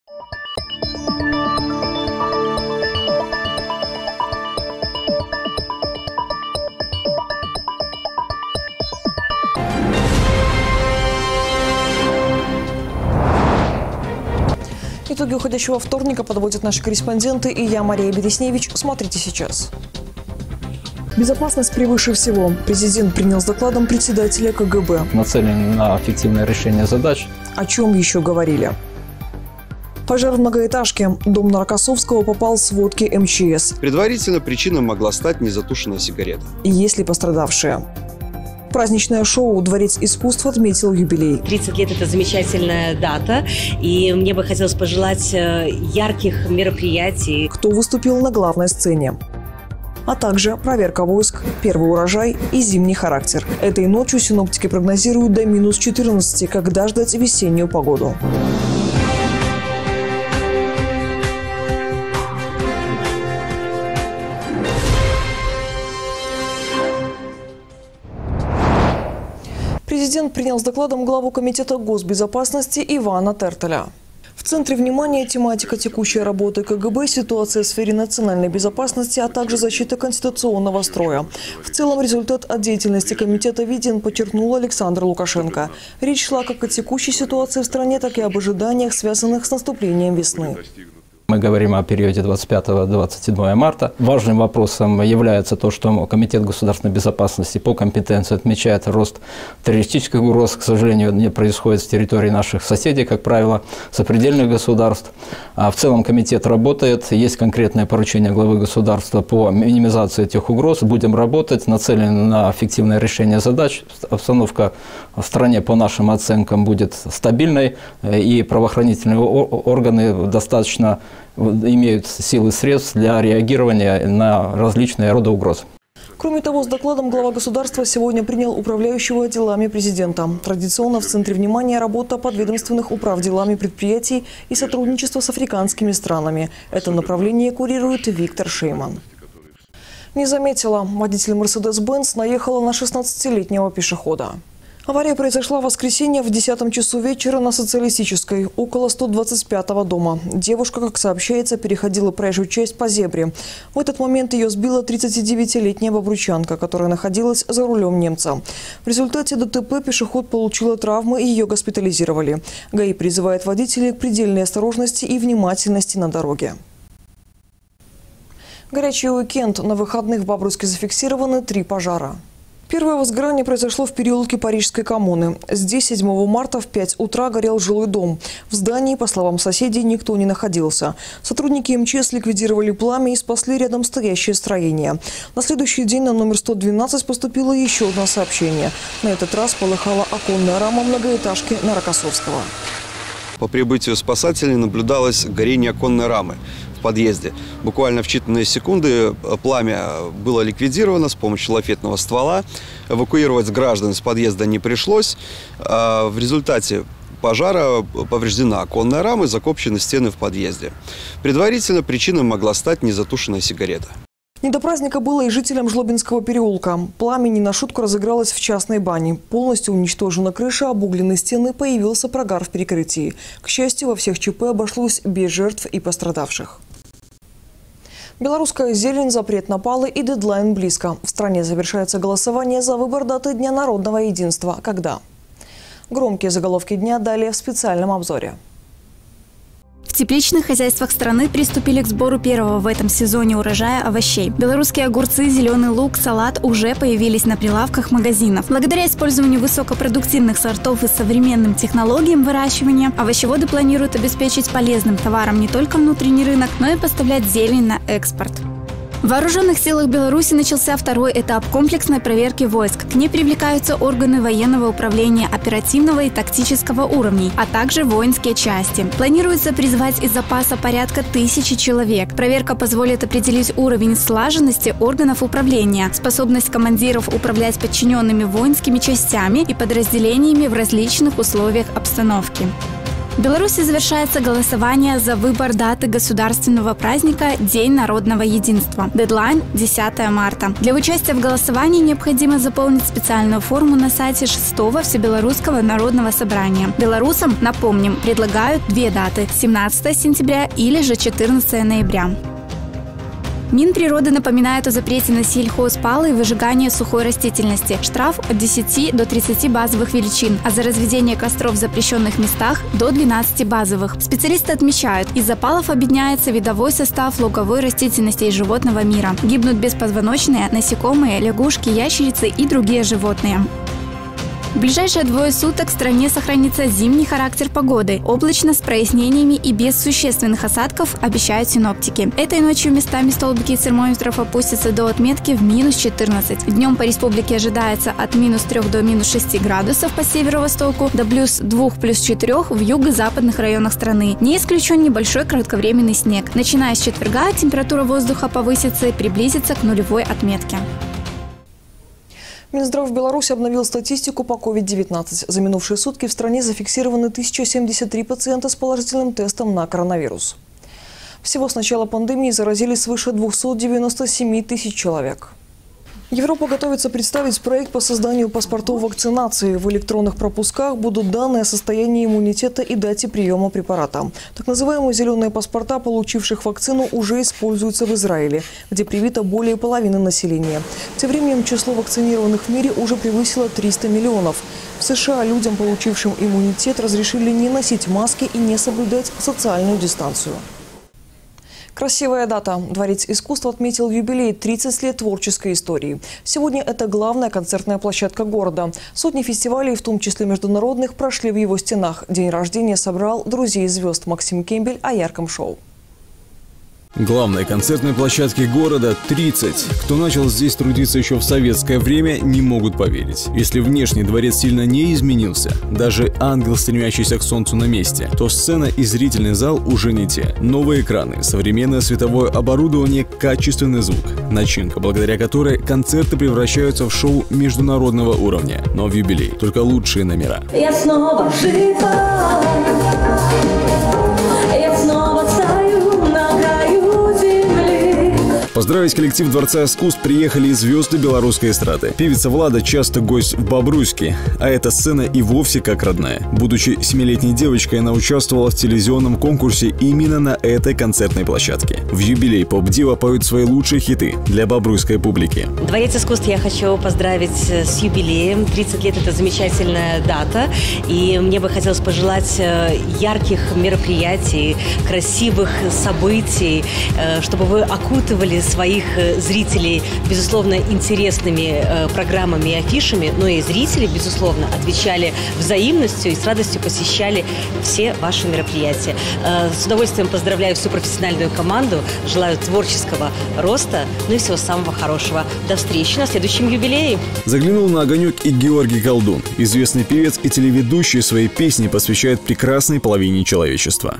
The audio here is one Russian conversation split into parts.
Итоги уходящего вторника подводят наши корреспонденты и я, Мария Бересневич. Смотрите сейчас. Безопасность превыше всего. Президент принял с докладом председателя КГБ. Нацелен на эффективное решение задач. О чем еще говорили? Пожар в многоэтажке. Дом на Рокоссовского попал в сводки МЧС. Предварительно причиной могла стать незатушенная сигарета. Есть ли пострадавшие? Праздничное шоу «Дворец искусств» отметил юбилей. 30 лет – это замечательная дата, и мне бы хотелось пожелать ярких мероприятий. Кто выступил на главной сцене? А также проверка войск, первый урожай и зимний характер. Этой ночью синоптики прогнозируют до минус 14, когда ждать весеннюю погоду. Президент принял с докладом главу Комитета госбезопасности Ивана Тертеля. В центре внимания тематика текущей работы КГБ, ситуация в сфере национальной безопасности, а также защита конституционного строя. В целом результат от деятельности комитета виден, подчеркнул Александр Лукашенко. Речь шла как о текущей ситуации в стране, так и об ожиданиях, связанных с наступлением весны. Мы говорим о периоде 25-27 марта. Важным вопросом является то, что Комитет государственной безопасности по компетенции отмечает рост террористических угроз. К сожалению, не происходит с территории наших соседей, как правило, сопредельных государств. А в целом комитет работает. Есть конкретное поручение главы государства по минимизации этих угроз. Будем работать, нацелены на эффективное решение задач. Обстановка в стране, по нашим оценкам, будет стабильной, и правоохранительные органы достаточно имеют силы и средств для реагирования на различные роды угроз. Кроме того, с докладом глава государства сегодня принял управляющего делами президента. Традиционно в центре внимания работа подведомственных управ делами предприятий и сотрудничество с африканскими странами. Это направление курирует Виктор Шейман. Не заметила. Водитель Mercedes-Benz наехала на 16-летнего пешехода. Авария произошла в воскресенье в 10 часу вечера на Социалистической, около 125-го дома. Девушка, как сообщается, переходила проезжую часть по зебре. В этот момент ее сбила 39-летняя бобручанка, которая находилась за рулем немца. В результате ДТП пешеход получила травмы и ее госпитализировали. ГАИ призывает водителей к предельной осторожности и внимательности на дороге. Горячий уикенд. На выходных в Бобруйске зафиксированы 3 пожара. Первое возгорание произошло в переулке Парижской коммуны. Здесь 7 марта в 5 утра горел жилой дом. В здании, по словам соседей, никто не находился. Сотрудники МЧС ликвидировали пламя и спасли рядом стоящее строение. На следующий день на номер 112 поступило еще одно сообщение. На этот раз полыхала оконная рама многоэтажки на Рокоссовского. По прибытию спасателей наблюдалось горение оконной рамы в подъезде. Буквально в считанные секунды пламя было ликвидировано с помощью лафетного ствола. Эвакуировать граждан из подъезда не пришлось. В результате пожара повреждена оконная рама и закопчены стены в подъезде. Предварительно причиной могла стать незатушенная сигарета. Не до праздника было и жителям Жлобинского переулка. Пламя не на шутку разыгралось в частной бане. Полностью уничтожена крыша, обугленные стены, появился прогар в перекрытии. К счастью, во всех ЧП обошлось без жертв и пострадавших. Белорусская зелень, запрет на палы и дедлайн близко. В стране завершается голосование за выбор даты Дня народного единства. Когда? Громкие заголовки дня далее в специальном обзоре. В тепличных хозяйствах страны приступили к сбору первого в этом сезоне урожая овощей. Белорусские огурцы, зеленый лук, салат уже появились на прилавках магазинов. Благодаря использованию высокопродуктивных сортов и современным технологиям выращивания, овощеводы планируют обеспечить полезным товаром не только внутренний рынок, но и поставлять зелень на экспорт. В Вооруженных силах Беларуси начался второй этап комплексной проверки войск. К ней привлекаются органы военного управления оперативного и тактического уровней, а также воинские части. Планируется призвать из запаса порядка 1000 человек. Проверка позволит определить уровень слаженности органов управления, способность командиров управлять подчиненными воинскими частями и подразделениями в различных условиях обстановки. В Беларуси завершается голосование за выбор даты государственного праздника День народного единства. Дедлайн – 10 марта. Для участия в голосовании необходимо заполнить специальную форму на сайте 6-го Всебелорусского народного собрания. Белорусам, напомним, предлагают две даты – 17 сентября или же 14 ноября. Минприроды напоминает о запрете на сельхозпалы и выжигание сухой растительности. Штраф от 10 до 30 базовых величин, а за разведение костров в запрещенных местах до 12 базовых. Специалисты отмечают, из-за палов обедняется видовой состав луговой растительности и животного мира. Гибнут беспозвоночные, насекомые, лягушки, ящерицы и другие животные. В ближайшие 2 суток в стране сохранится зимний характер погоды. Облачно, с прояснениями и без существенных осадков, обещают синоптики. Этой ночью местами столбики термометров опустятся до отметки в минус 14. Днем по республике ожидается от минус 3 до минус 6 градусов по северо-востоку, до плюс 2, плюс 4 в юго-западных районах страны. Не исключен небольшой кратковременный снег. Начиная с четверга температура воздуха повысится и приблизится к нулевой отметке. Минздрав Беларуси обновил статистику по COVID-19. За минувшие сутки в стране зафиксированы 1073 пациента с положительным тестом на коронавирус. Всего с начала пандемии заразились свыше 297 тысяч человек. Европа готовится представить проект по созданию паспортов вакцинации. В электронных пропусках будут данные о состоянии иммунитета и дате приема препарата. Так называемые зеленые паспорта, получивших вакцину, уже используются в Израиле, где привито более половины населения. Тем временем число вакцинированных в мире уже превысило 300 миллионов. В США людям, получившим иммунитет, разрешили не носить маски и не соблюдать социальную дистанцию. Красивая дата. Дворец искусства отметил юбилей – 30 лет творческой истории. Сегодня это главная концертная площадка города. Сотни фестивалей, в том числе международных, прошли в его стенах. День рождения собрал друзей звезд. Максим Кембель о ярком шоу. Главной концертной площадки города 30. Кто начал здесь трудиться еще в советское время, не могут поверить. Если внешний дворец сильно не изменился, даже ангел, стремящийся к солнцу, на месте, то сцена и зрительный зал уже не те. Новые экраны, современное световое оборудование, качественный звук. Начинка, благодаря которой концерты превращаются в шоу международного уровня. Но в юбилей только лучшие номера. Я снова жива. Я снова стою на краю земли. Поздравить коллектив Дворца искусств приехали и звезды белорусской эстрады. Певица Влада часто гость в Бобруйске, а эта сцена и вовсе как родная. Будучи 7-летней девочкой, она участвовала в телевизионном конкурсе именно на этой концертной площадке. В юбилей поп-дива поют свои лучшие хиты для бобруйской публики. Дворец искусств я хочу поздравить с юбилеем. 30 лет – это замечательная дата. И мне бы хотелось пожелать ярких мероприятий, красивых событий, чтобы вы окутывали своих зрителей, безусловно, интересными программами и афишами, но и зрители, безусловно, отвечали взаимностью и с радостью посещали все ваши мероприятия. С удовольствием поздравляю всю профессиональную команду, желаю творческого роста, ну и всего самого хорошего. До встречи на следующем юбилее. Заглянул на огонек и Георгий Колдун. Известный певец и телеведущий свои песни посвящает прекрасной половине человечества.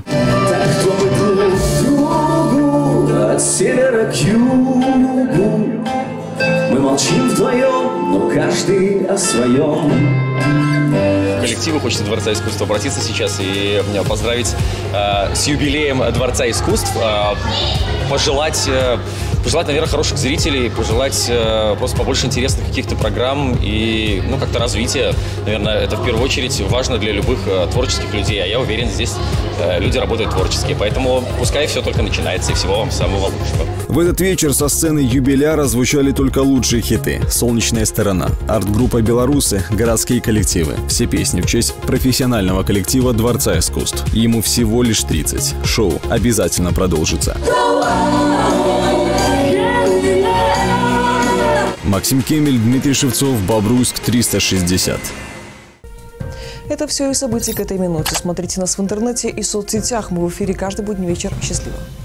От севера к югу мы молчим вдвоем, но каждый о своем. Коллективу хочется Дворца искусств обратиться сейчас и поздравить с юбилеем Дворца искусств, пожелать, наверное, хороших зрителей, пожелать просто побольше интересных каких-то программ и, как-то развития. Наверное, это в первую очередь важно для любых творческих людей, а я уверен, здесь люди работают творческие, поэтому пускай все только начинается, и всего вам самого лучшего. В этот вечер со сцены юбиляра звучали только лучшие хиты. «Солнечная сторона», арт-группа «Белорусы», городские коллективы. Все песни в честь профессионального коллектива Дворца искусств. Ему всего лишь 30. Шоу обязательно продолжится. Максим Кемель, Дмитрий Шевцов, Бобруйск, 360. Это все и события к этой минуте. Смотрите нас в интернете и соцсетях. Мы в эфире каждый будний вечер. Счастливо.